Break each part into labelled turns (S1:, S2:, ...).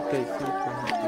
S1: कैसी पहुंची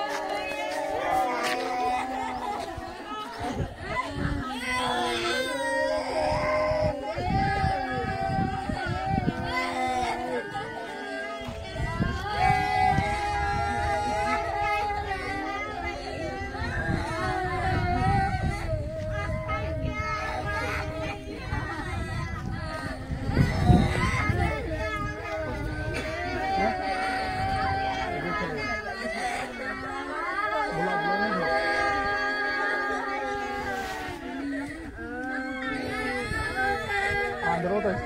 S1: अंदरों तो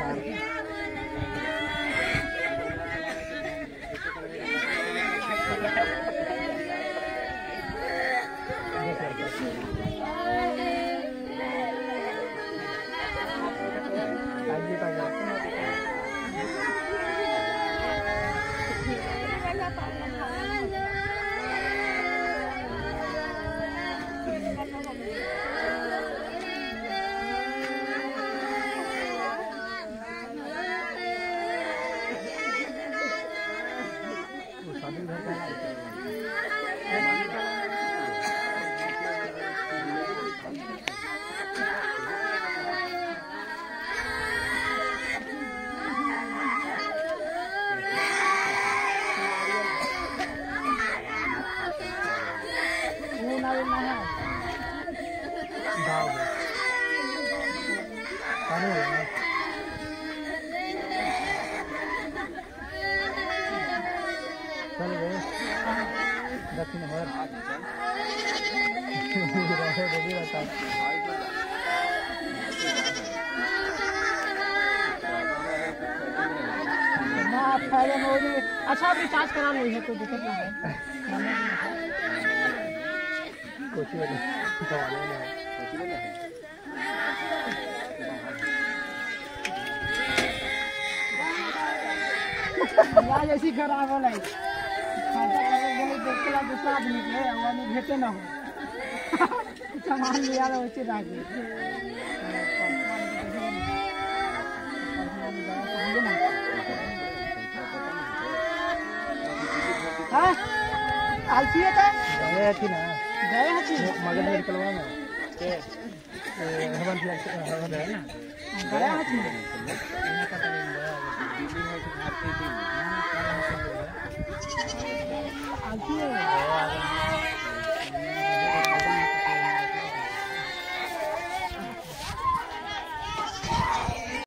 S1: चल गए दक्षिण भर अच्छा रिचार्ज करा नहीं है कोई दिक्कत नहीं है कुछ ऐसी खराब है दूसरा आदमी के भेटे न हो सामान लिया वैसे मगर निकलवा ना आती है